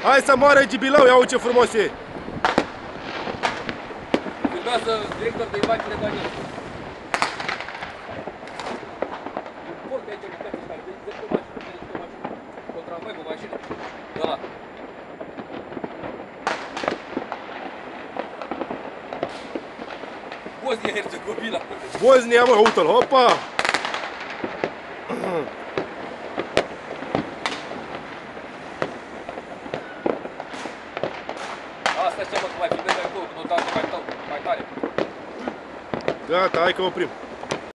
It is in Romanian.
Hai să moară Gibilau, ia ce frumos e! Filmează director de imagine Daniel. Porc aici, uitați ăștia, vedeți o mașină, o tramvai pe mașină. Ăla. Bosnia-Herzegovina. Bosnia, mă, uite-l, hopa! Asta ce mă, că mai filmez mai acolo, că nu dau mai tare. Gata, hai că oprim.